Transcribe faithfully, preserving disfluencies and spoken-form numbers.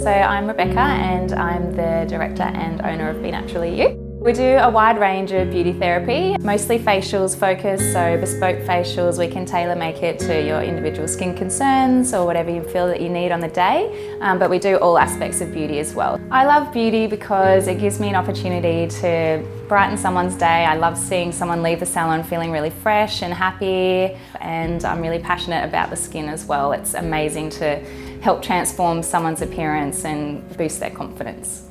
So I'm Rebecca and I'm the director and owner of Be Naturally You. We do a wide range of beauty therapy, mostly facials focused, so bespoke facials. We can tailor make it to your individual skin concerns or whatever you feel that you need on the day, um, but we do all aspects of beauty as well. I love beauty because it gives me an opportunity to brighten someone's day. I love seeing someone leave the salon feeling really fresh and happy, and I'm really passionate about the skin as well. It's amazing to help transform someone's appearance and boost their confidence.